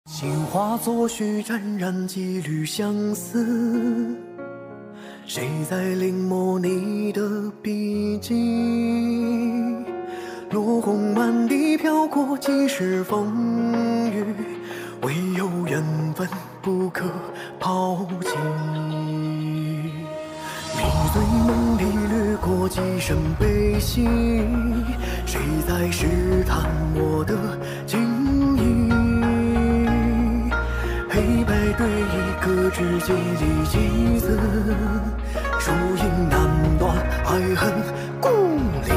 心化作雪，沾染几缕相思。谁在临摹你的笔迹？落红满地飘过几世风雨，唯有缘分不可抛弃。迷醉梦里掠过几声悲喜，谁在试探我的情意？黑白对弈，各执几粒棋子，输赢难断，爱恨故里。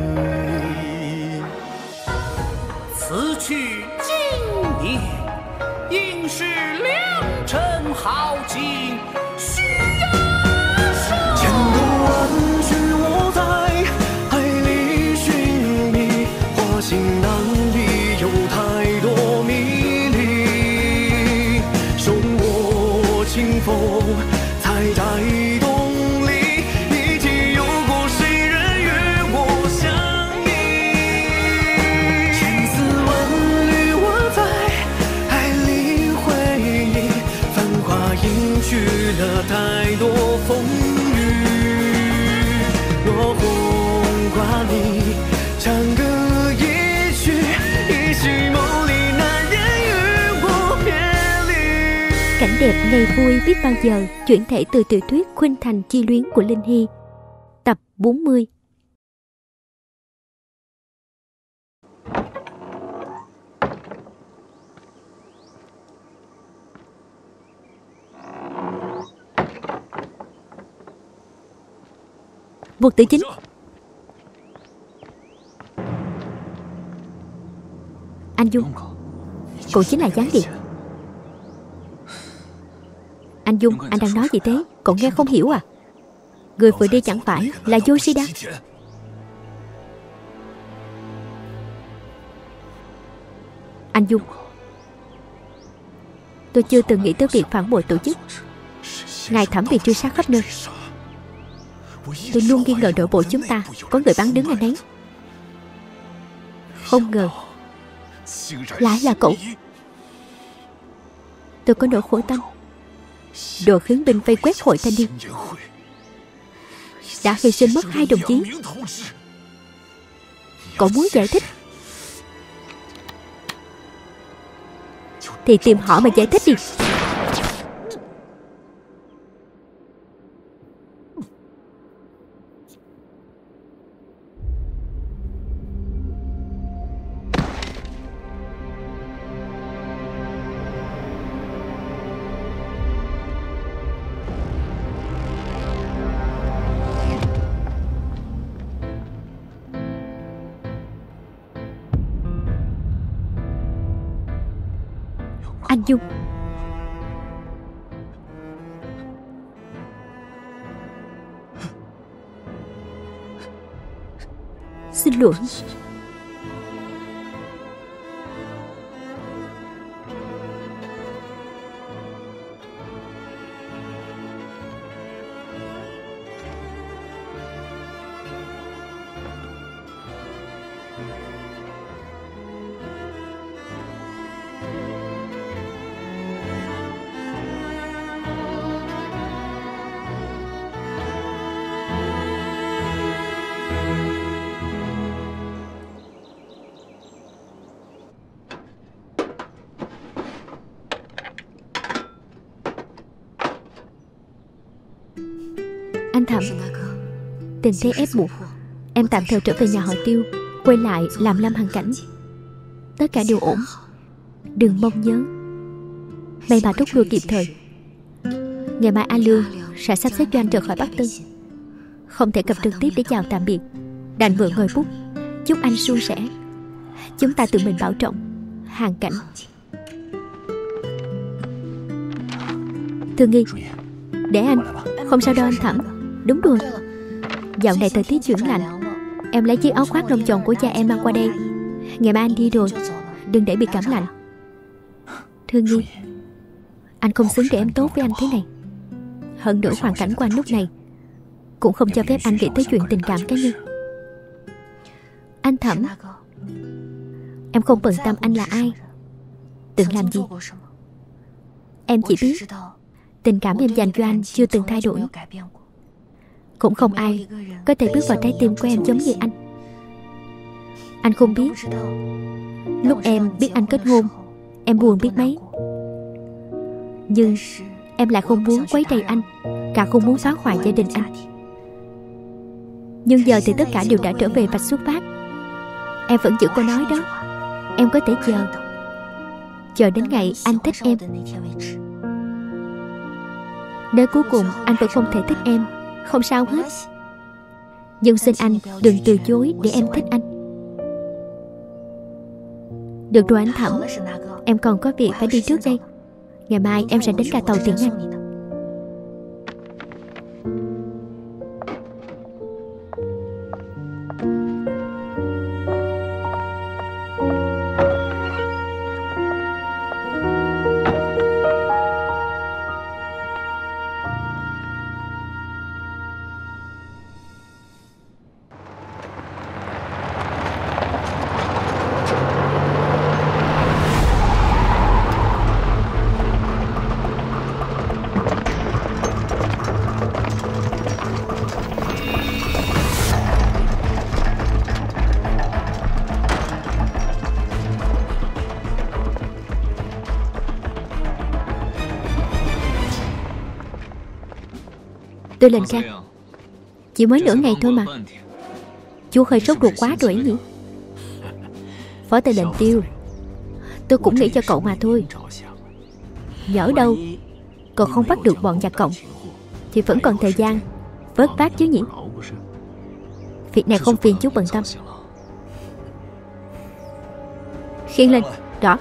此去经年，应是良辰好景，需要千头万绪，我在海里寻觅，花心难离，有太多迷离。手握清风，才在洞里，一起有过谁人与我相依？千丝万缕，我在海里回忆，繁华隐去了太多风雨。落红挂里，唱歌一曲，依稀梦里难言与我别离。 Cảnh đẹp ngày vui biết bao giờ chuyển thể từ tiểu thuyết Khuynh Thành Chi Luyến của Linh Hy. Tập 40. Một tử chính. Anh Dung, cậu chính là gián điệp. Anh Dung, anh đang nói gì thế? Cậu nghe không hiểu à? Người vừa đi chẳng phải là Yoshida. Anh Dung, tôi chưa từng nghĩ tới việc phản bội tổ chức. Ngài Thẩm bị truy sát khắp nơi. Tôi luôn nghi ngờ nội bộ chúng ta có người bán đứng anh ấy. Không ngờ lại là cậu. Tôi có nỗi khổ tâm. Đội khiến binh vây quét hội thanh niên, đã hy sinh mất 2 đồng chí. Cậu muốn giải thích thì tìm họ mà giải thích đi. Anh Dung, xin lỗi. Anh Thẩm, tình thế ép buộc em tạm thời trở về nhà họ Tiêu, quay lại làm Lâm Hằng Cảnh. Tất cả đều ổn. Đừng mong nhớ. May mà rút lui kịp thời. Ngày mai A Lương sẽ sắp xếp cho anh rời khỏi Bắc Tân. Không thể gặp trực tiếp để chào tạm biệt, đành mượn ngòi bút. Chúc anh suôn sẻ. Chúng ta tự mình bảo trọng. Hàn Cảnh. Thương Nghi, để anh. Không sao đâu anh Thẩm. Đúng rồi, dạo này thời tiết chuyển lạnh, em lấy chiếc áo khoác lông chồn của cha em mang qua đây. Ngày mai anh đi rồi, đừng để bị cảm lạnh. Thương Nhi, anh không xứng để em tốt với anh thế này. Hơn nữa hoàn cảnh của anh lúc này cũng không cho phép anh nghĩ tới chuyện tình cảm cá nhân. Anh Thẩm, em không bận tâm anh là ai. từng làm gì. Em chỉ biết tình cảm em dành cho anh chưa từng thay đổi. Cũng không ai có thể bước vào trái tim của em giống như anh. Anh không biết lúc em biết anh kết hôn em buồn biết mấy. Nhưng em lại không muốn quấy rầy anh, càng không muốn phá hoại gia đình anh. Nhưng giờ thì tất cả đều đã trở về vạch xuất phát. Em vẫn giữ câu nói đó. Em có thể chờ đến ngày anh thích em. Nếu cuối cùng anh vẫn không thể thích em, không sao hết. Nhưng xin anh đừng từ chối để em thích anh. Được rồi anh Thẩm, em còn có việc phải đi trước đây. Ngày mai em sẽ đến ga tàu Tiền Anh. Tư Lệnh Khang, chỉ mới nửa ngày thôi mà. Chú hơi sốt ruột quá rồi ấy nhỉ? Phó Tư lệnh Tiêu, tôi cũng nghĩ cho cậu mà thôi. Nhỡ đâu cậu không bắt được bọn giặc cộng thì vẫn còn thời gian vớt vát chứ nhỉ? Việc này không phiền chú bận tâm. Khiêng lên. Rõ.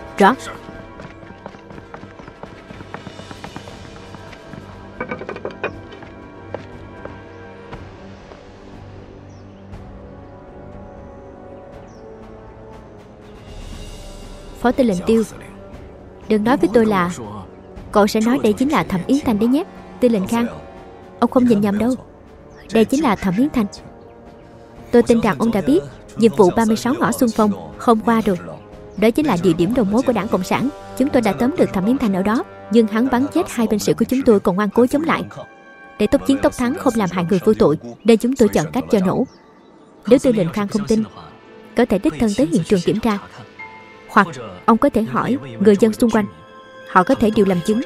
Phó Tư lệnh Tiêu, đừng nói với tôi là cậu sẽ nói đây chính là Thẩm Yến Thanh đấy nhé. Tư lệnh Khang, ông không nhìn nhầm đâu. Đây chính là Thẩm Yến Thanh. Tôi tin rằng ông đã biết nhiệm vụ 36 ngõ xung phong hôm qua rồi. Đó chính là địa điểm đầu mối của Đảng Cộng sản. Chúng tôi đã tóm được Thẩm Yến Thanh ở đó, nhưng hắn bắn chết 2 binh sĩ của chúng tôi còn ngoan cố chống lại. Để tốc chiến tốc thắng, không làm hại người vô tội, nên chúng tôi chọn cách cho nổ. Nếu Tư lệnh Khang không tin, có thể đích thân tới hiện trường kiểm tra, hoặc ông có thể hỏi người dân xung quanh, họ có thể điều làm chứng.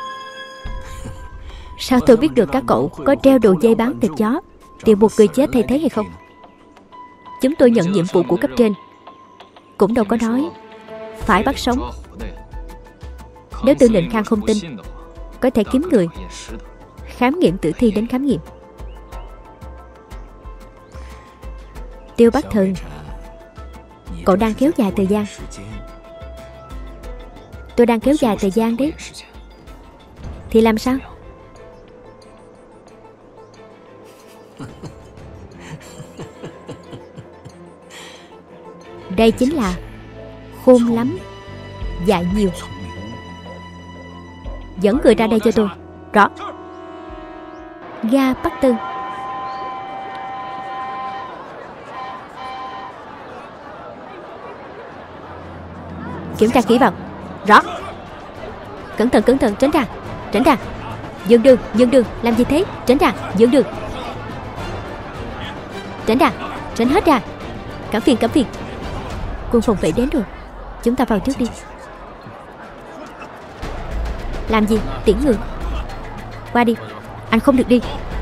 Sao tôi biết được các cậu có treo đầu dây bán thịt chó, tìm một người chết thay thế hay không? Chúng tôi nhận nhiệm vụ của cấp trên, cũng đâu có nói phải bắt sống. Nếu Tư lệnh Khang không tin, có thể kiếm người khám nghiệm tử thi đến khám nghiệm. Tiêu Bắc Thần, cậu đang kéo dài thời gian. Tôi đang kéo dài thời gian đấy. Thì làm sao? Đây chính là khôn lắm, dạy nhiều. Dẫn người ra đây cho tôi. Rõ. Ga Bắc Tân. Kiểm tra kỹ vào. Rõ. Cẩn thận, tránh ra. Dừng đường, làm gì thế? Tránh ra, dừng đường. Tránh hết ra. Cảm phiền. Quân phòng vệ đến rồi, chúng ta vào trước đi. Làm gì? Tiễn người. Qua đi. Anh không được đi.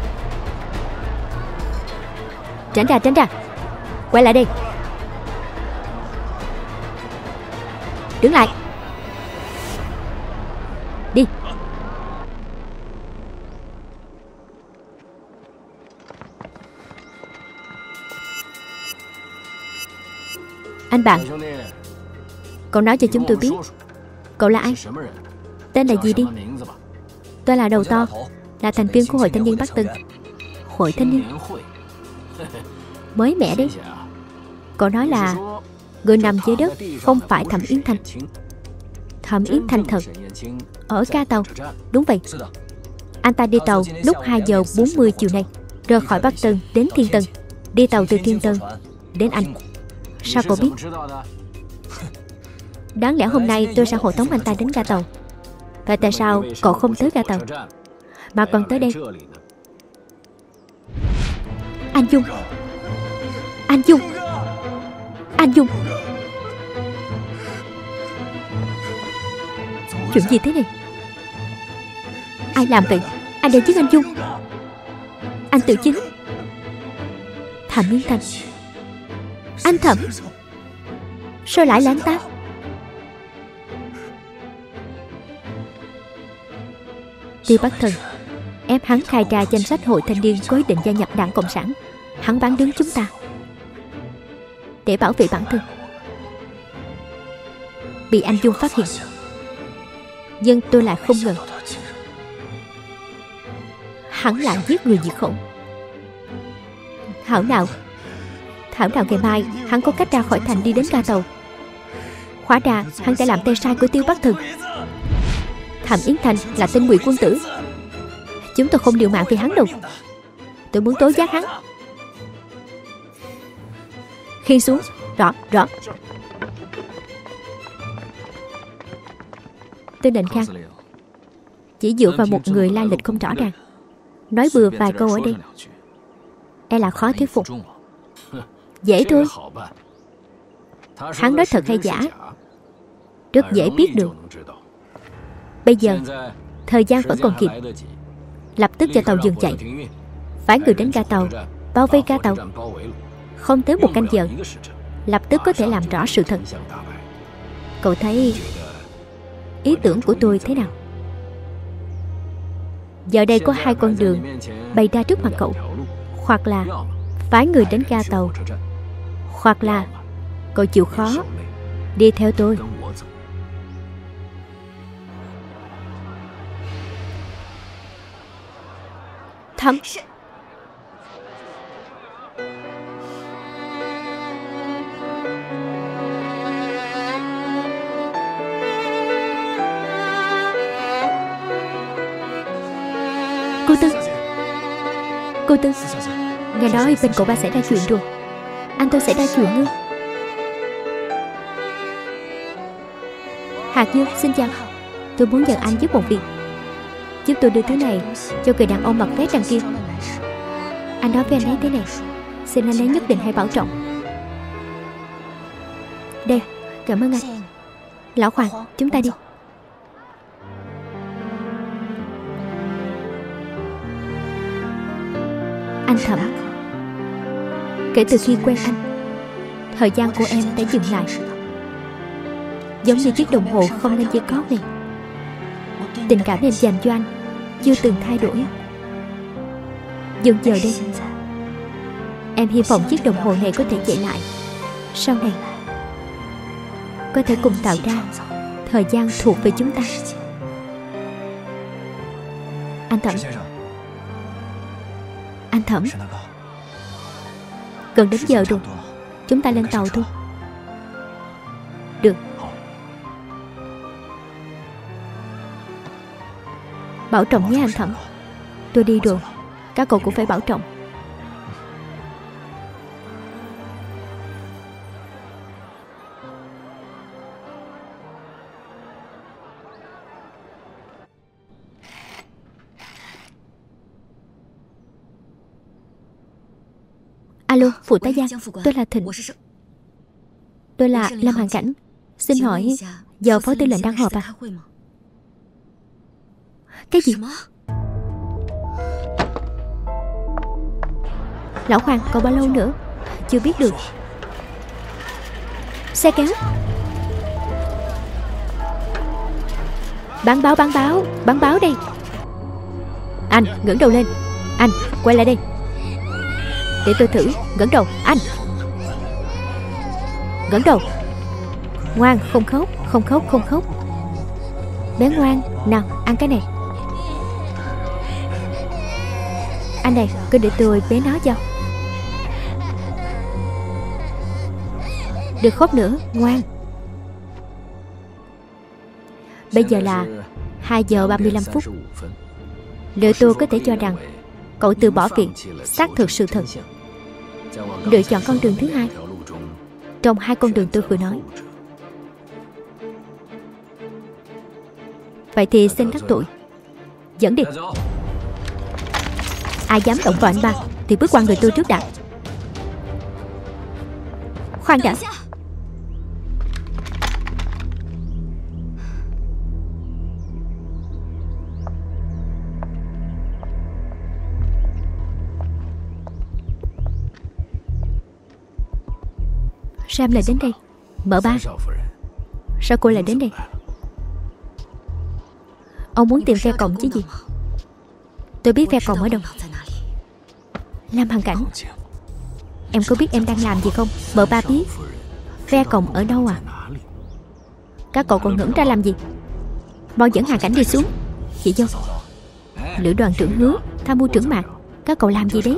Tránh ra. Quay lại đây. Đứng lại. Đi. Anh bạn, cậu nói cho chúng tôi biết cậu là ai? Tên là gì đi? Tôi là Đầu To, là thành viên của Hội Thanh niên Bắc Tân. Hội Thanh niên? Mới mẻ đấy. Cậu nói là người nằm dưới đất không phải Thẩm Yến Thanh. Thẩm Yến Thanh thật. Ở ga tàu. Đúng vậy. Anh ta đi tàu lúc 2 giờ 40 chiều nay, rời khỏi Bắc Tân đến Thiên Tân, đi tàu từ Thiên Tân đến Anh. Sao cậu biết? Đáng lẽ hôm nay tôi sẽ hộ tống anh ta đến ga tàu. Vậy tại sao cậu không tới ga tàu mà còn tới đây? Anh Dung, anh Dung, anh Dung. Chuyện gì thế này? Ai làm vậy? Anh đã giết anh Dung. Anh tự chính. Thẩm Yến Thanh. Anh Thẩm, sao lại là anh ta? Tiêu Bắc Thần ép hắn khai ra danh sách hội thanh niên có ý định gia nhập Đảng Cộng sản. Hắn bán đứng chúng ta để bảo vệ bản thân. Bị anh Dung phát hiện, nhưng tôi lại không ngờ hắn lại giết người diệt khẩu. Thảo nào ngày mai hắn có cách ra khỏi thành đi đến ga tàu. Hóa ra hắn đã làm tay sai của Tiêu Bắc Thần. Thẩm Yến Thanh là tên ngụy quân tử. Chúng tôi không liều mạng vì hắn đâu. Tôi muốn tố giác hắn. Khiên xuống. Rõ. Tư lệnh Khang, chỉ dựa vào một người lai lịch không rõ ràng nói bừa vài câu ở đây e là khó thuyết phục. Dễ thôi. Hắn nói thật hay giả rất dễ biết được. Bây giờ thời gian vẫn còn kịp. Lập tức cho tàu dừng chạy, phái người đến ga tàu, bao vây ga tàu. Không tới một canh giờ, lập tức có thể làm rõ sự thật. Cậu thấy ý tưởng của tôi thế nào? Giờ đây có hai con đường bày ra trước mặt cậu. Hoặc là phái người đến ga tàu, hoặc là cậu chịu khó đi theo tôi. Thẩm, Cô Tư, nghe nói bên cậu ba xảy ra chuyện rồi. Anh tôi xảy ra chuyện ư? Hạt Dương, xin chào. Tôi muốn nhờ anh giúp một việc. Giúp tôi đưa thứ này cho người đàn ông mặc vest đằng kia. Anh nói với anh ấy thế này: xin anh ấy nhất định hãy bảo trọng. Đây, cảm ơn anh. Lão Hoàng, chúng ta đi. Anh Thẩm, kể từ khi quen anh, thời gian của em đã dừng lại. Giống như chiếc đồng hồ không lên dây cót này. Tình cảm em dành cho anh chưa từng thay đổi. Dần giờ đây, em hy vọng chiếc đồng hồ này có thể chạy lại. Sau này có thể cùng tạo ra thời gian thuộc về chúng ta. Anh Thẩm, anh Thẩm, gần đến giờ rồi, chúng ta lên tàu thôi. Được. Bảo trọng nhé anh Thẩm. Tôi đi rồi, các cậu cũng phải bảo trọng. Alo, phụ tá Giang, tôi là Thịnh. Tôi là Lâm Hàn Cảnh. Xin hỏi giờ phó tư lệnh đang họp à? Cái gì? Lão Hoàng, còn bao lâu nữa? Chưa biết được. Xe kéo. Bán báo đây. Anh, ngẩng đầu lên. Anh, quay lại đây. Để tôi thử. Ngẩng đầu, anh. Ngẩng đầu. Ngoan, không khóc. Bé ngoan, nào, ăn cái này. Anh này, cứ để tôi bế nó cho. Đừng khóc nữa, ngoan. Bây giờ là 2 giờ 35 phút. Liệu tôi có thể cho rằng cậu từ bỏ việc xác thực sự thật, lựa chọn con đường thứ hai trong 2 con đường tôi vừa nói. Vậy thì xin đắc tội. Dẫn đi. Ai dám động vào anh ba thì bước qua người tôi trước đã. Khoan đã. Sao em lại đến đây? Mợ ba, sao cô lại đến đây? Ông muốn tìm ve còng chứ gì? Tôi biết ve còng ở đâu. Lam Hằng Cảnh, em có biết em đang làm gì không? Mợ ba biết. Ve còng ở đâu à? Các cậu còn ngẩn ra làm gì? Mau dẫn Hằng Cảnh đi xuống. Chị dâu, Lữ đoàn trưởng Hứa, tham mưu trưởng Mạc, các cậu làm gì đấy?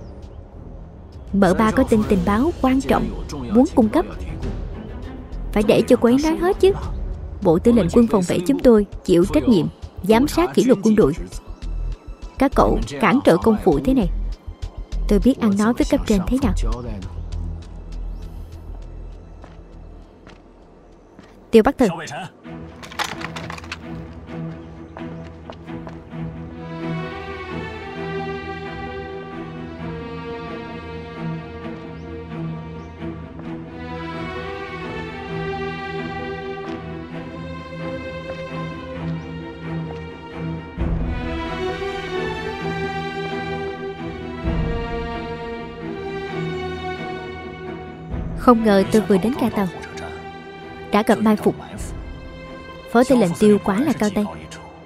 Mợ ba có tin tình báo quan trọng muốn cung cấp. Phải để cho cô ấy nói hết chứ. Bộ Tư lệnh Quân phòng vệ chúng tôi chịu trách nhiệm giám sát kỷ luật quân đội. Các cậu cản trở công vụ thế này, tôi biết ăn nói với cấp trên thế nào. Tiêu Bắc Thần, không ngờ tôi vừa đến ga tàu đã gặp mai phục. Phó Tư lệnh Tiêu quá là cao tay.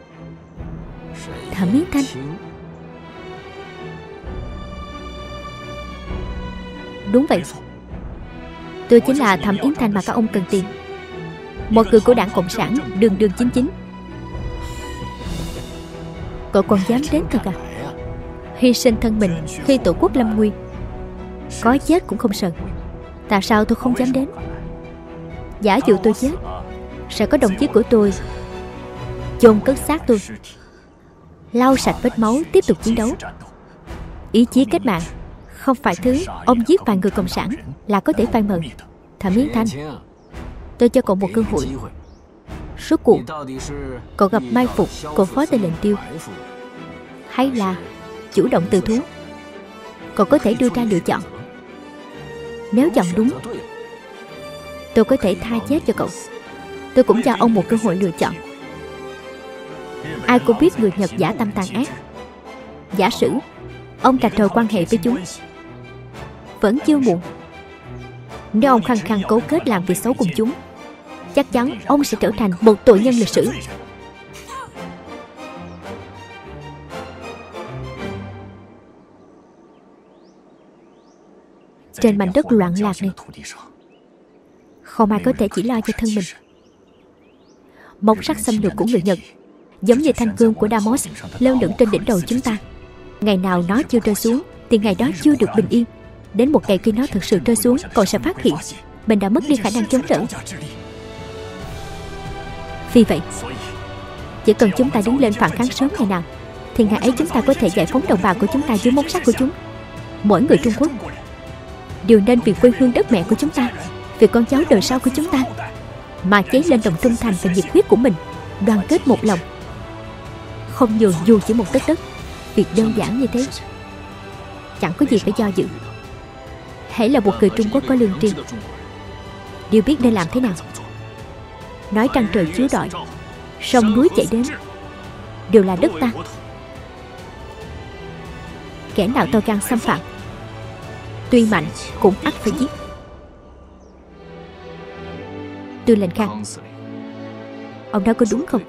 Thẩm Yến Thanh. Đúng vậy, tôi chính là Thẩm Yến Thanh mà các ông cần tìm. Một người của Đảng Cộng sản đường đường chính chính. Cậu còn dám đến thật à? Hy sinh thân mình khi tổ quốc lâm nguy, có chết cũng không sợ. Tại sao tôi không dám đến? Giả dụ tôi chết, sẽ có đồng chí của tôi chôn cất xác tôi, lau sạch vết máu, tiếp tục chiến đấu. Ý chí cách mạng không phải thứ ông giết vài người cộng sản là có thể phai mờ. Thẩm Yến Thanh, tôi cho cậu một cơ hội. Rốt cuộc cậu gặp mai phục của Phó Tư lệnh Tiêu, hay là chủ động từ thú? Cậu có thể đưa ra lựa chọn. Nếu chọn đúng, tôi có thể tha chết cho cậu. Tôi cũng cho ông một cơ hội lựa chọn. Ai cũng biết người Nhật dã tâm tàn ác. Giả sử ông rạch ròi quan hệ với chúng, vẫn chưa muộn. Nếu ông khăng khăng cấu kết làm việc xấu cùng chúng, chắc chắn ông sẽ trở thành một tội nhân lịch sử. Trên mảnh đất loạn lạc này, không ai có thể chỉ lo cho thân mình. Móng sắc xâm lược của người Nhật giống như thanh gươm của Deimos lơ lửng trên đỉnh đầu chúng ta. Ngày nào nó chưa rơi xuống thì ngày đó chưa được bình yên. Đến một ngày khi nó thực sự rơi xuống, cậu sẽ phát hiện mình đã mất đi khả năng chống đỡ. Vì vậy, chỉ cần chúng ta đứng lên phản kháng sớm ngày nào, thì ngày ấy chúng ta có thể giải phóng đồng bào của chúng ta dưới móng sắt của chúng. Mỗi người Trung Quốc đều nên vì quê hương đất mẹ của chúng ta, vì con cháu đời sau của chúng ta mà cháy lên lòng trung thành và nhiệt huyết của mình, đoàn kết một lòng, không nhường dù chỉ một tấc đất. Việc đơn giản như thế, chẳng có gì phải do dự. Hễ là một người Trung Quốc có lương tri, đều biết nên làm thế nào. Nói trăng trời chiếu rọi, sông núi chảy đến, đều là đất ta. Kẻ nào to gan xâm phạm, tuy mạnh cũng ắt phải giết. Tư lệnh Khang, ông nói có đúng không?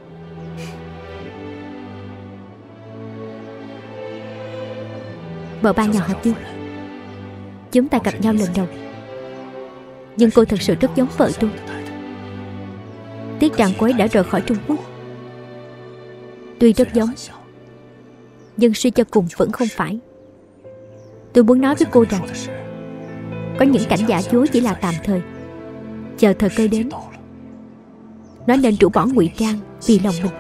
Bờ ba nhỏ Hạt Dương, chúng ta gặp nhau lần đầu, nhưng cô thật sự rất giống vợ tôi. Tiếc rằng cô ấy đã rời khỏi Trung Quốc. Tuy rất giống, nhưng suy cho cùng vẫn không phải. Tôi muốn nói với cô rằng có những cảnh giả dối chỉ là tạm thời, chờ thời cơ đến. Nó nên rũ bỏ ngụy trang vì lòng mình.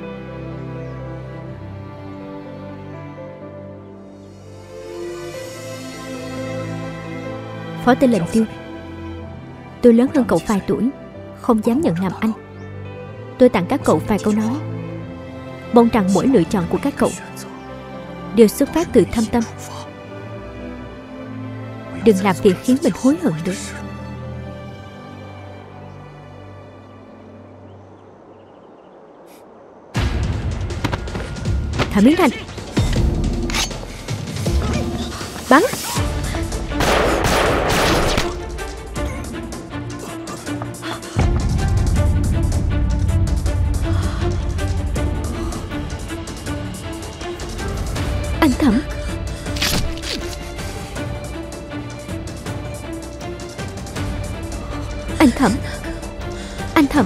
Phó Tư lệnh Tiêu, tôi lớn hơn cậu vài tuổi, không dám nhận làm anh. Tôi tặng các cậu vài câu nói, mong rằng mỗi lựa chọn của các cậu đều xuất phát từ thâm tâm. Đừng làm việc khiến mình hối hận được. Thả miếng Thành. Bắn. Anh Thẩm. Anh Thẩm. Anh Thẩm.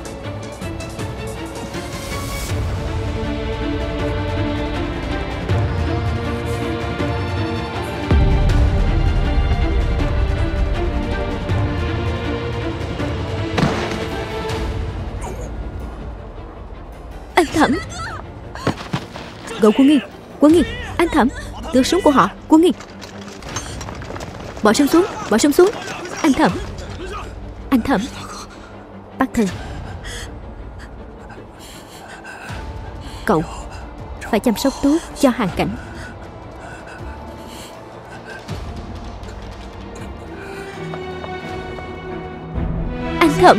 Anh Thẩm. Gậu Quân Nghi. Quân Nghi. Anh Thẩm. Tước súng của họ. Quân Nghi. Bỏ súng xuống. Bỏ súng xuống. Anh Thẩm. Anh Thẩm. Bắc Thần. Cậu phải chăm sóc tốt cho Hàn Cảnh. Anh Thẩm.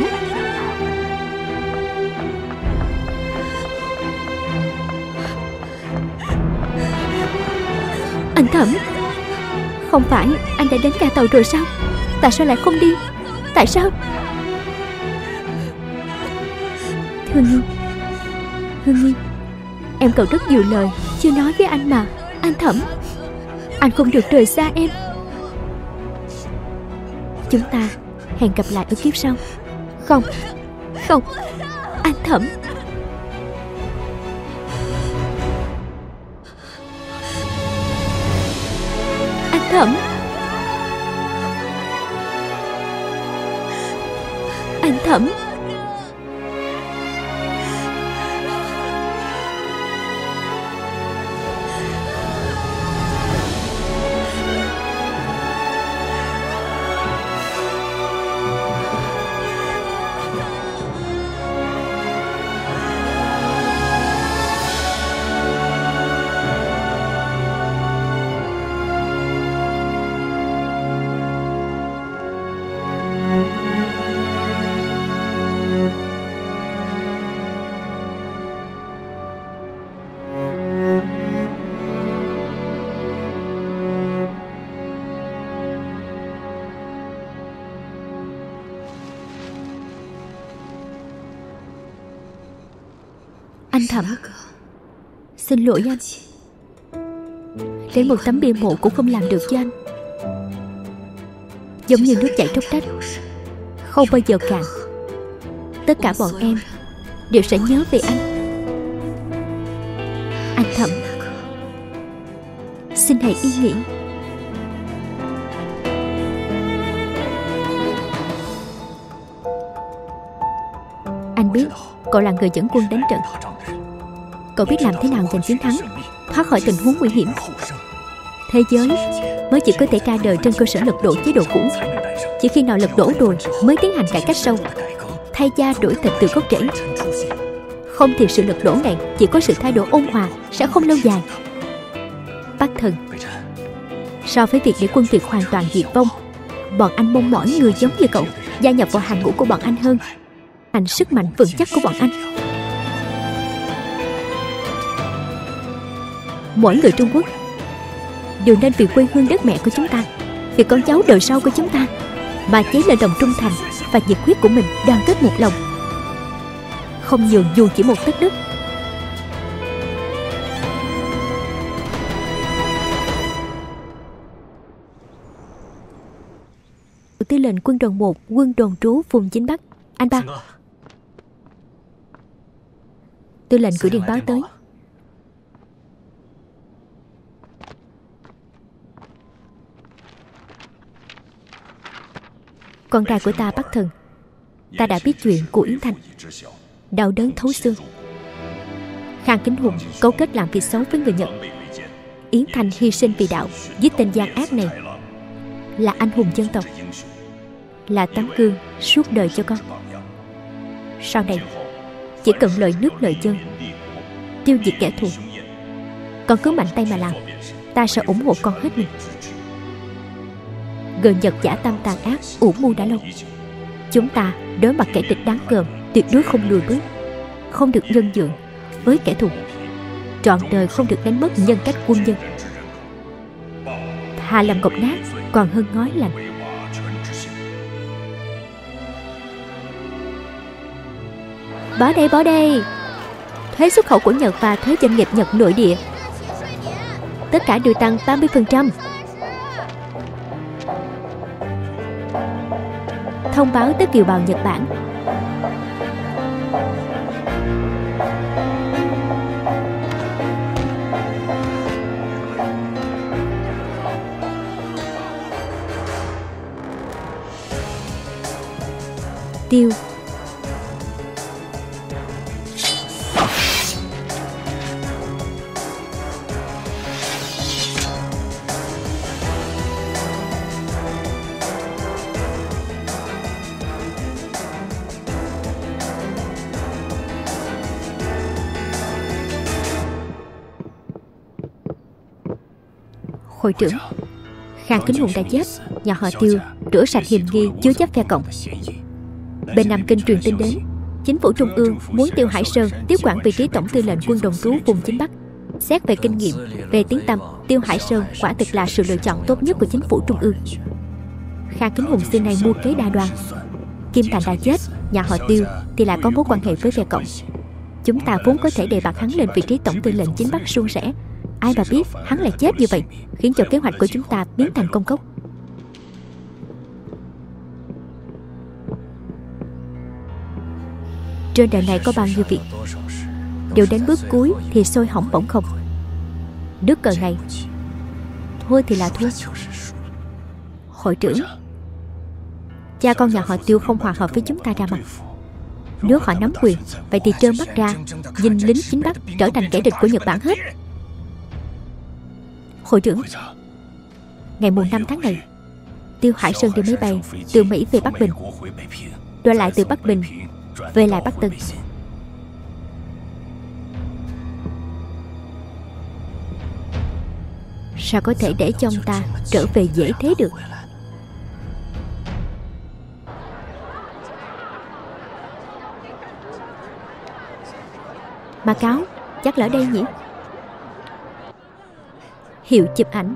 Anh Thẩm. Không phải anh đã đến ga tàu rồi sao? Tại sao lại không đi? Tại sao? Hương Nhi. Hương Nhi, em còn rất nhiều lời chưa nói với anh mà. Anh Thẩm, anh không được rời xa em. Chúng ta hẹn gặp lại ở kiếp sau. Không. Không. Anh Thẩm. Anh Thẩm. Anh Thẩm. Anh Thẩm, xin lỗi anh. Đến một tấm bia mộ cũng không làm được cho anh. Giống như nước chảy trong đất, không bao giờ cạn. Tất cả bọn em đều sẽ nhớ về anh. Anh Thẩm, xin hãy yên nghỉ. Anh biết cậu là người dẫn quân đánh trận. Cậu biết làm thế nào giành chiến thắng, thoát khỏi tình huống nguy hiểm. Thế giới mới chỉ có thể ra đời trên cơ sở lật đổ chế độ cũ. Chỉ khi nào lật đổ rồi mới tiến hành cải cách sâu, thay da đổi thịt từ gốc rễ. Không thì sự lật đổ này chỉ có sự thay đổi ôn hòa, sẽ không lâu dài. Bắc Thần, so với việc để quân Việt hoàn toàn diệt vong, bọn anh mong mỏi người giống như cậu gia nhập vào hàng ngũ của bọn anh hơn, thành sức mạnh vững chắc của bọn anh. Mỗi người Trung Quốc đều nên vì quê hương đất mẹ của chúng ta, vì con cháu đời sau của chúng ta mà cháy lên lòng trung thành và nhiệt huyết của mình, đoàn kết một lòng, không nhường dù chỉ một tấc đất. Tư lệnh quân đoàn 1, quân đồn trú vùng Chính Bắc. Anh Ba. Tư lệnh gửi điện báo tới. Con trai của ta Bắc Thần, ta đã biết chuyện của Yến Thanh, đau đớn thấu xương. Khang Kính Hùng cấu kết làm việc xấu với người Nhật. Yến Thanh hy sinh vì đạo, giết tên gian ác này, là anh hùng dân tộc, là tấm gương suốt đời cho con. Sau này chỉ cần lợi nước lợi chân, tiêu diệt kẻ thù. Con cứ mạnh tay mà làm, ta sẽ ủng hộ con hết mình. Gờ Nhật giả tâm tàn ác ủ mưu đã lâu. Chúng ta đối mặt kẻ địch đáng gờm, tuyệt đối không lùi bước, không được nhân nhượng với kẻ thù, trọn đời không được đánh mất nhân cách quân nhân. Thà làm ngọc nát còn hơn ngói lành. Bỏ đây. Thuế xuất khẩu của Nhật và thuế doanh nghiệp Nhật nội địa tất cả đều tăng 30%. Thông báo tới kiều bào Nhật Bản. Tiêu. Hội trưởng, Khang Kính Hùng đã chết, nhà họ Tiêu rửa sạch hiềm nghi chứa chấp phe cộng. Bên Nam Kinh truyền tin đến, chính phủ trung ương muốn Tiêu Hải Sơn tiếp quản vị trí tổng tư lệnh quân đồng trú vùng chính Bắc. Xét về kinh nghiệm, về tiếng tăm, Tiêu Hải Sơn quả thực là sự lựa chọn tốt nhất của chính phủ trung ương. Khang Kính Hùng xưa nay mưu kế đa đoan. Kim Thành đã chết, nhà họ Tiêu thì lại có mối quan hệ với phe cộng. Chúng ta vốn có thể đề bạt hắn lên vị trí tổng tư lệnh chính Bắc suôn sẻ. Ai mà biết hắn lại chết như vậy, khiến cho kế hoạch của chúng ta biến thành công cốc. Trên đời này có bao nhiêu việc đều đến bước cuối thì sôi hỏng bỏng không. Nước cờ này thua thì là thua. Hội trưởng, cha con nhà họ Tiêu không hòa hợp với chúng ta ra mặt. Nếu họ nắm quyền, vậy thì trơ mắt ra nhìn lính chính Bắc trở thành kẻ địch của Nhật Bản hết. Hội trưởng, ngày mùng 5 tháng này, Tiêu Hải Sơn đi máy bay từ Mỹ về Bắc Bình, rồi lại từ Bắc Bình về lại Bắc Tân. Sao có thể để cho ông ta trở về dễ thế được? Mà cáo chắc là ở đây nhỉ? Hiệu chụp ảnh.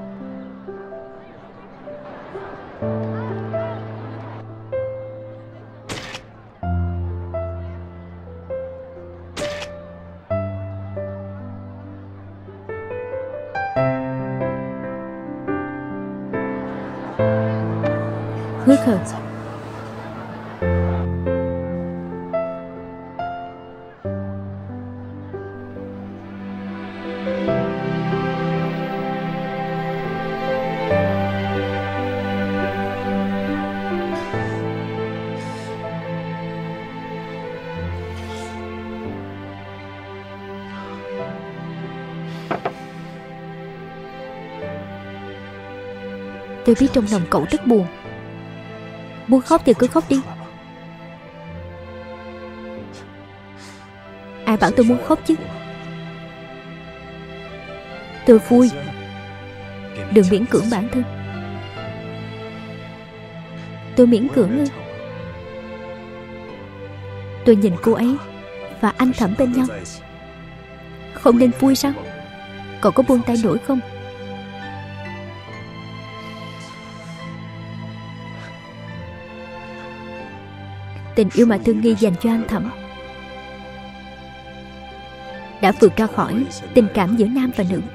Hứa khờ. Tôi biết trong lòng cậu rất buồn. Muốn khóc thì cứ khóc đi. Ai bảo tôi muốn khóc chứ? Tôi vui. Đừng miễn cưỡng bản thân. Tôi miễn cưỡng ư? Tôi nhìn cô ấy và anh Thẩm bên nhau, không nên vui sao? Cậu có buông tay nổi không? Tình yêu mà Thương Nghi dành cho anh Thẩm đã vượt ra khỏi tình cảm giữa nam và nữ.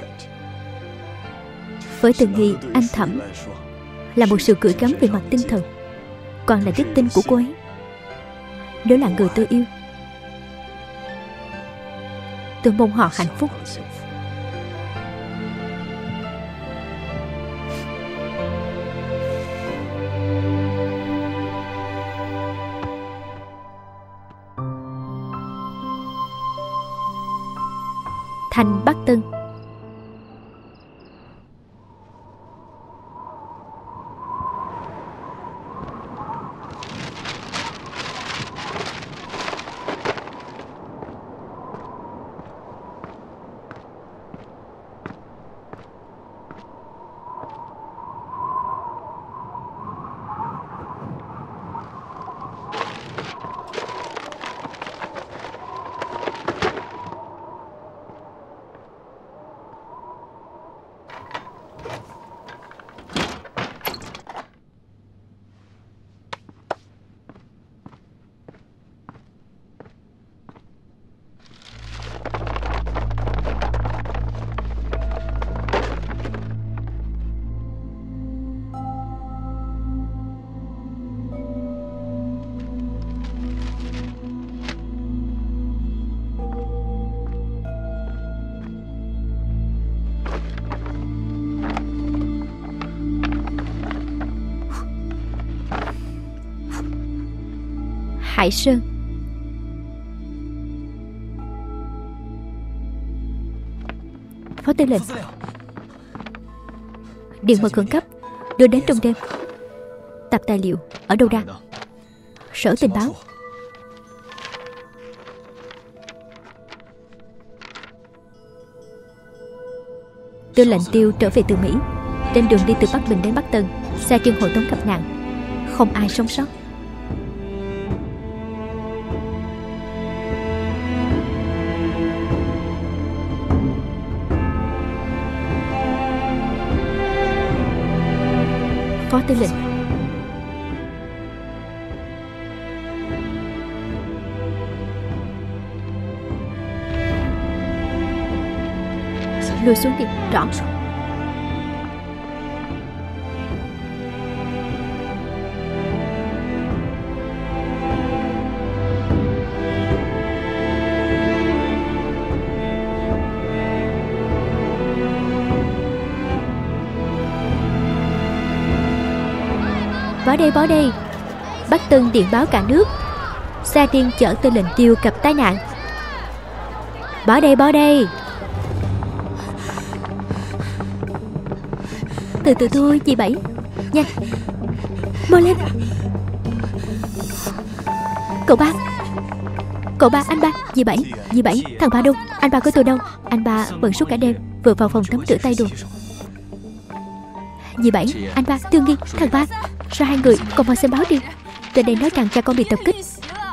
Với Thương Nghi, anh Thẩm là một sự gửi gắm về mặt tinh thần, còn là đức tin của cô ấy. Đó là người tôi yêu. Tôi mong họ hạnh phúc. Thành Bắc Tân. Hải Sơn. Phó tư lệnh, điện mật khẩn cấp đưa đến trong đêm. Tập tài liệu ở đâu ra? Sở tình báo. Tư lệnh Tiêu trở về từ Mỹ. Trên đường đi từ Bắc Bình đến Bắc Tân, xe Trương Hộ Tống gặp nạn, không ai sống sót. Phó tư lệnh, lùi xuống đi. Rõ. Báo đây. Bắc Tân điện báo cả nước, xe tiên chở tư lệnh Tiêu gặp tai nạn. Báo đây. Từ từ thôi, dì Bảy. Nhanh, mau lên. Cậu ba, anh ba. Dì Bảy, thằng ba đâu? Anh ba của tôi đâu? Anh ba bận suốt cả đêm, vừa vào phòng tắm rửa tay rồi. Dì Bảy, anh ba, Tương Nghi, thằng ba. Sao hai người còn vào xem báo đi? Trên đây nói rằng cha con bị tập kích.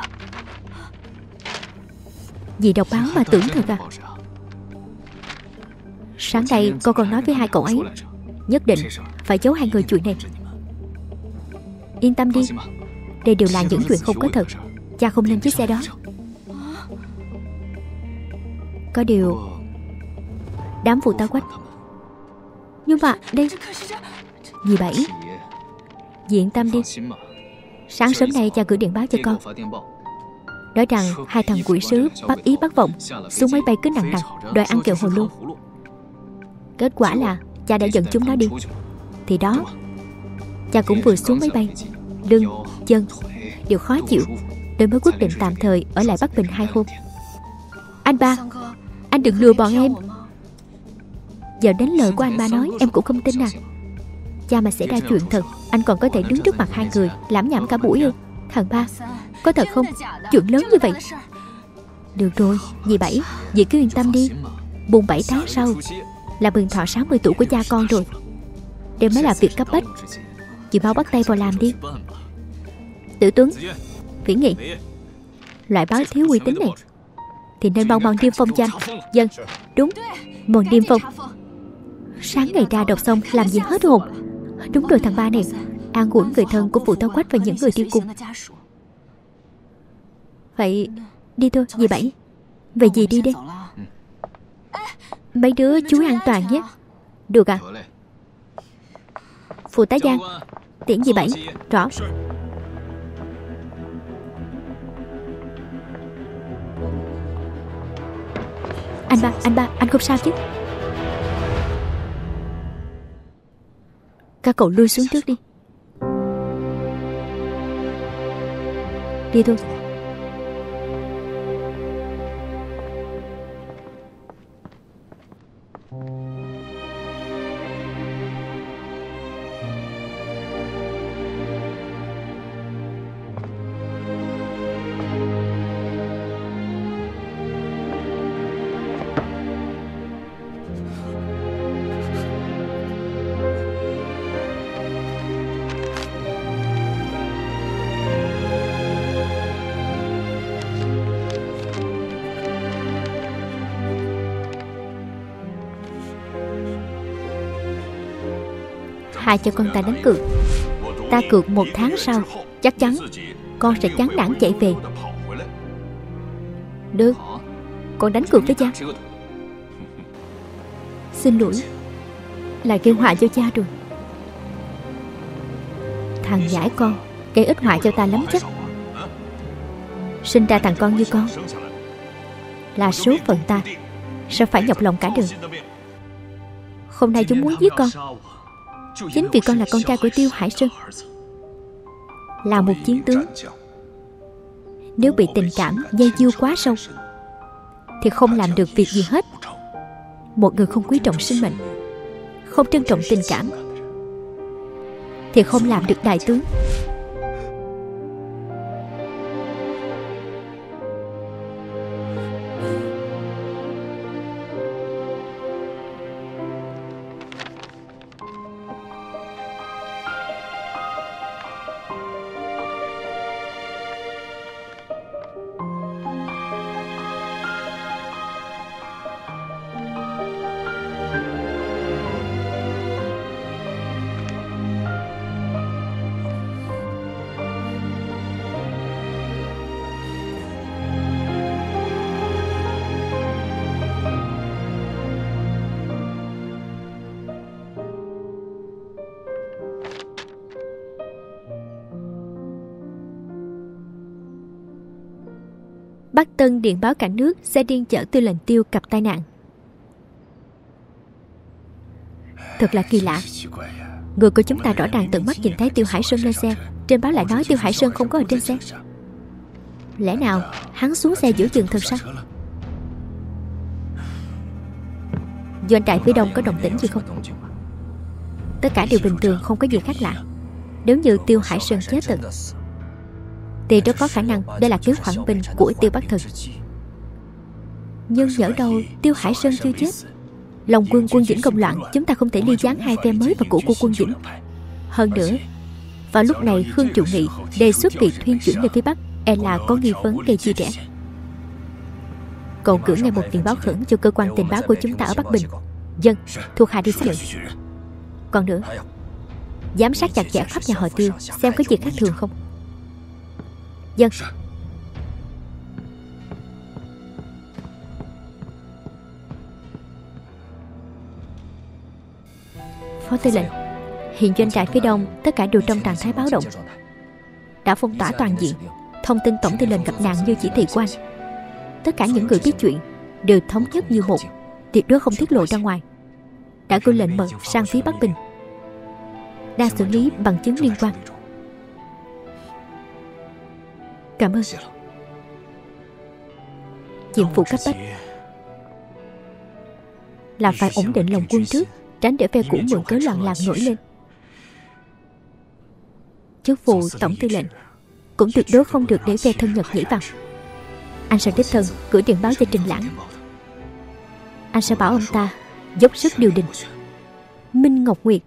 Dì đọc báo mà tưởng thật à? Sáng nay con còn nói với hai cậu ấy, nhất định phải giấu hai người chuyện này. Yên tâm đi, đây đều là những chuyện không có thật. Cha không lên chiếc xe đó. Có điều đám phụ tá quách. Nhưng mà đây, dì Bảy, dì yên tâm đi. Sáng sớm nay cha gửi điện báo cho con, nói rằng hai thằng quỷ sứ bắt ý bắt vọng xuống máy bay cứ nặng đòi ăn kẹo hồ lô. Kết quả là cha đã dẫn chúng nó đi. Thì đó, cha cũng vừa xuống máy bay, lưng, chân đều khó chịu, nên mới quyết định tạm thời ở lại Bắc Bình 2 hôm. Anh ba, anh đừng lừa bọn em. Giờ đến lời của anh ba nói em cũng không tin à? Cha mà xảy ra chuyện thật, anh còn có thể đứng trước mặt hai người lảm nhảm cả buổi ư? Thằng ba, có thật không? Chuyện lớn như vậy. Được rồi, dì Bảy, dì cứ yên tâm đi. Buồn 7 tháng sau là mừng thọ 60 tuổi của cha con rồi. Đây mới là việc cấp bách. Dì mau bắt tay vào làm đi. Tử Tuấn, Viễn Nghị, loại báo thiếu uy tín này thì nên mau niêm phong cho anh. Dân, đúng, mau niêm phong. Sáng ngày ra đọc xong làm gì hết hồn. Đúng rồi thằng ba này, an ủi người thân của phụ tá quách và những người đi cùng. Vậy đi thôi dì Bảy. Vậy dì đi đi. Mấy đứa chú an toàn nhé. Được à? Phụ tá Giang, tiễn dì Bảy. Rõ. Anh ba, anh không sao chứ? Các cậu lui xuống trước đi. Đi thôi. Hai cho con ta đánh cược. Ta cược 1 tháng sau chắc chắn con sẽ chán nản chạy về. Được, con đánh cược với cha. Xin lỗi, lại gây họa cho cha rồi. Thằng nhãi con gây ít họa cho ta lắm chắc. Sinh ra thằng con như con là số phận ta, sao phải nhọc lòng cả đời. Hôm nay chúng muốn giết con chính vì con là con trai của Tiêu Hải Sơn, là một chiến tướng. Nếu bị tình cảm dây dưa quá sâu thì không làm được việc gì hết. Một người không quý trọng sinh mệnh, không trân trọng tình cảm thì không làm được đại tướng. Bắc Tân điện báo cả nước xe điên chở Tư lệnh Tiêu gặp tai nạn. Thật là kỳ lạ. Người của chúng ta rõ ràng tận mắt nhìn thấy Tiêu Hải Sơn lên xe. Trên báo lại nói Tiêu Hải Sơn không có ở trên xe. Lẽ nào hắn xuống xe giữa chừng thật sao? Doanh trại phía đông có động tĩnh gì không? Tất cả đều bình thường, không có gì khác lạ. Nếu như Tiêu Hải Sơn chết thật thì rất có khả năng đây là cứu khoản binh của Tiêu Bắc Thần. Nhưng nhỡ đâu Tiêu Hải Sơn chưa chết, lòng quân Quân Dĩnh công loạn, chúng ta không thể ly gián hai phe mới và cũ của Quân Dĩnh. Hơn nữa, vào lúc này Khương Trụ Nghị đề xuất việc thuyên chuyển lên phía Bắc e là có nghi vấn gây chia rẽ. Cậu gửi ngay một điện báo khẩn cho cơ quan tình báo của chúng ta ở Bắc Bình. Dân, thuộc hạ đi xếp lượng. Còn nữa, giám sát chặt chẽ khắp nhà họ Tiêu, xem có gì khác thường không. Dân. Phó tư lệnh, hiện doanh trại phía đông tất cả đều trong trạng thái báo động, đã phong tỏa toàn diện. Thông tin tổng tư lệnh gặp nạn như chỉ thị của anh. Tất cả những người biết chuyện đều thống nhất như một, tuyệt đối không tiết lộ ra ngoài. Đã có lệnh mật sang phía Bắc Bình, đang xử lý bằng chứng liên quan. Cảm ơn. Nhiệm vụ cấp bách là phải ổn định lòng quân trước, tránh để phe cũ mượn cớ loạn lạc nổi lên. Chức vụ tổng tư lệnh cũng tuyệt đối không được để phe thân Nhật nhảy vào. Anh sẽ đích thân gửi điện báo cho Trình Lãng. Anh sẽ bảo ông ta dốc sức điều đình. Minh Ngọc Nguyệt.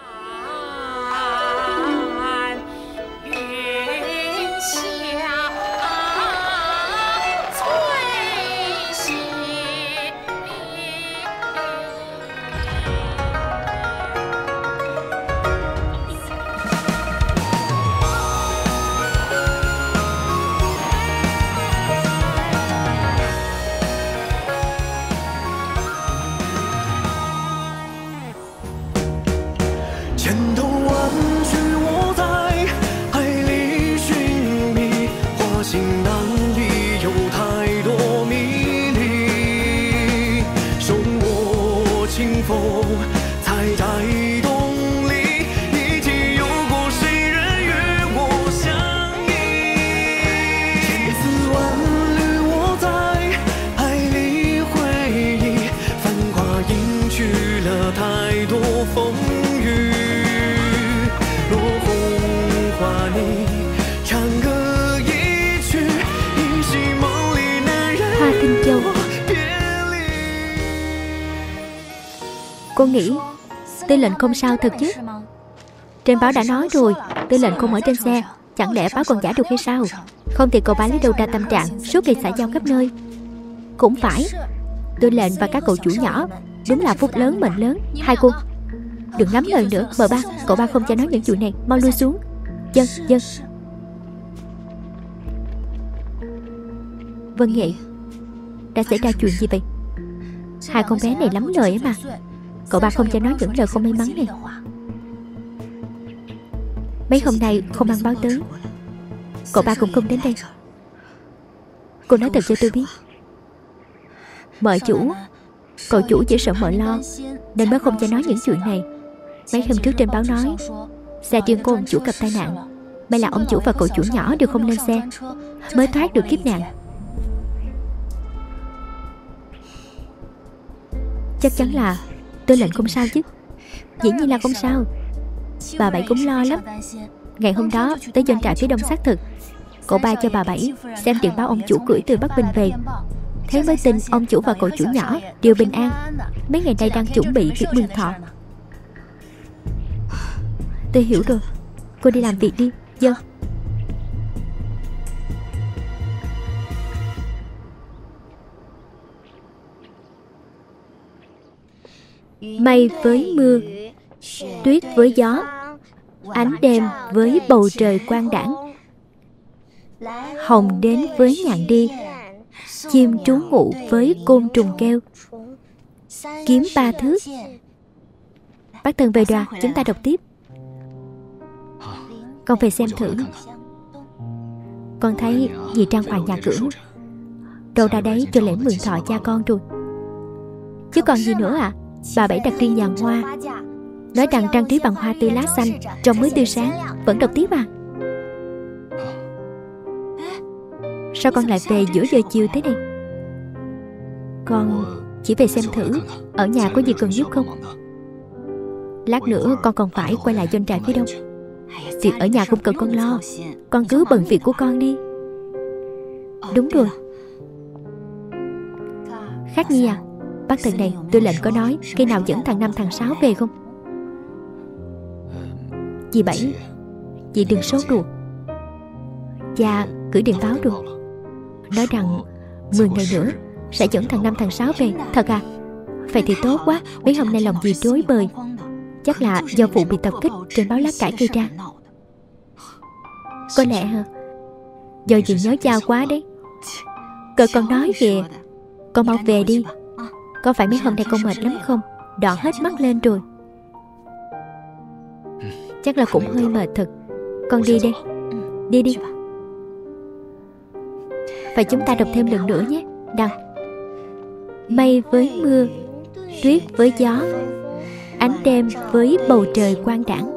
Cô nghĩ tư lệnh không sao thật chứ? Trên báo đã nói rồi, tư lệnh không ở trên xe. Chẳng lẽ báo còn giả được hay sao? Không thì cậu ba lấy đâu ra tâm trạng suốt ngày xã giao khắp nơi. Cũng phải, tư lệnh và các cậu chủ nhỏ đúng là phúc lớn mệnh lớn. Hai cô đừng lắm lời nữa. M3, cậu ba không cho nói những chuyện này. Mau lui xuống. Dân. Vâng vậy. Đã xảy ra chuyện gì vậy? Hai con bé này lắm lời ấy mà. Cậu ba không cho nói những lời không may mắn này. Mấy hôm nay không ăn báo tới, cậu ba cũng không đến đây. Cô nói thật cho tôi biết. Mợ chủ, cậu chủ chỉ sợ mợ lo nên mới không cho nói những chuyện này. Mấy hôm trước trên báo nói xe riêng của ông chủ gặp tai nạn, May là ông chủ và cậu chủ nhỏ đều không lên xe, mới thoát được kiếp nạn. Chắc chắn là Tư lệnh không sao chứ? Dĩ nhiên là không sao. Bà Bảy cũng lo lắm. Ngày hôm đó tới doanh trại phía đông xác thực, cậu ba cho bà Bảy xem điện báo ông chủ gửi từ Bắc Bình về. Thế mới tin ông chủ và cậu chủ nhỏ đều bình an. Mấy ngày nay đang chuẩn bị việc mừng thọ. Tôi hiểu rồi. Cô đi làm việc đi. Vâng. Mây với mưa, tuyết với gió, ánh đêm với bầu trời quang đãng, hồng đến với ngạn đi, chim trú ngụ với côn trùng kêu, kiếm ba thước. Bác Thần về đoàn, chúng ta đọc tiếp. Con về xem thử. Con thấy dì trang hoàng nhà cửa, đâu ra đấy cho lễ mừng thọ cha con rồi. Chứ còn gì nữa à? Bà Bảy đặt riêng vàng hoa, nói rằng trang trí bằng hoa tươi lá xanh, trông mới tươi sáng. Vẫn đọc tiếp à? Sao con lại về giữa giờ chiều thế này? Con chỉ về xem thử, ở nhà có gì cần giúp không? Lát nữa con còn phải quay lại doanh trại phía đông. Việc ở nhà không cần con lo, con cứ bận việc của con đi. Đúng rồi. Khác Nhi à, bác Thần này Tư lệnh có nói khi nào dẫn thằng Năm thằng Sáu về không? Dì Bảy, dì đừng sốt ruột. Cha gửi điện báo rồi, nói rằng 10 ngày nữa sẽ dẫn thằng Năm thằng Sáu về. Thật à? Vậy thì tốt quá. Mấy hôm nay lòng dì rối bời. Chắc là do vụ bị tập kích trên báo lá cải gây ra. Có lẽ hả? Do dì nhớ cha quá đấy. Cậu con nói kìa. Con mau về đi. Có phải mấy hôm nay con mệt lắm không? Đỏ hết mắt lên rồi. Chắc là cũng hơi mệt thật. Con đi đây. Đi đi. Và chúng ta đọc thêm lần nữa nhé. Nào. Mây với mưa, tuyết với gió, ánh đêm với bầu trời quang đãng.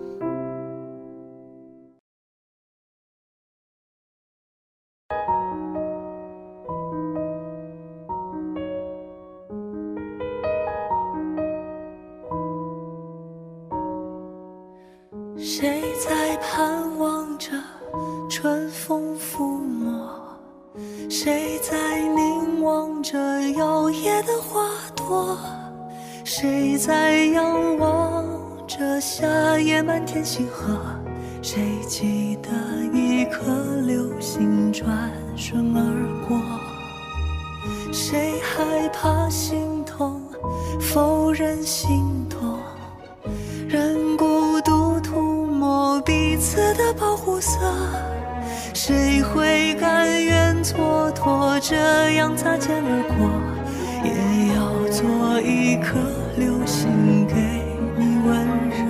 谁在盼望着春风拂陌？谁在凝望着摇曳的花朵？谁在仰望着夏夜满天星河？谁记得一颗流星转瞬而过？谁害怕心痛，否认心动？任孤独涂抹彼此的保护色，谁会甘愿蹉跎，这样擦肩而过？也要做一颗流星给你温热。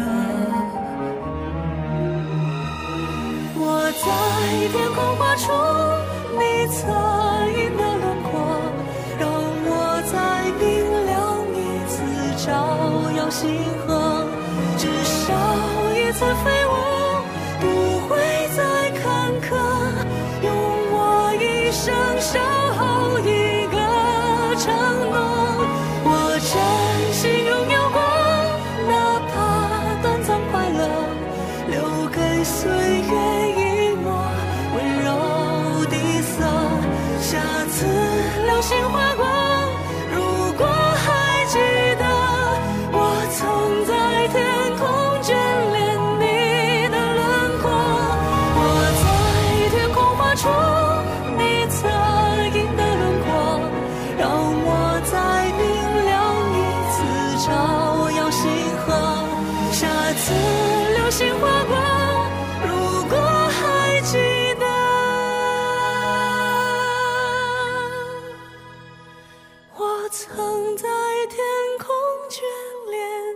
我在天空画出你侧影的轮廓，让我在明亮一次照耀星河。至少一次飞舞，不会再坎坷，用我一生守候一个承诺。我真心拥有过，哪怕短暂快乐，留给岁月一抹温柔的色。下次流星划过，如果还记得，我曾在天空眷恋你的轮廓。我在天空画出你侧影的轮廓，让我在明亮一次照耀星河。下次流星划过，如果还记得，我曾在天空眷恋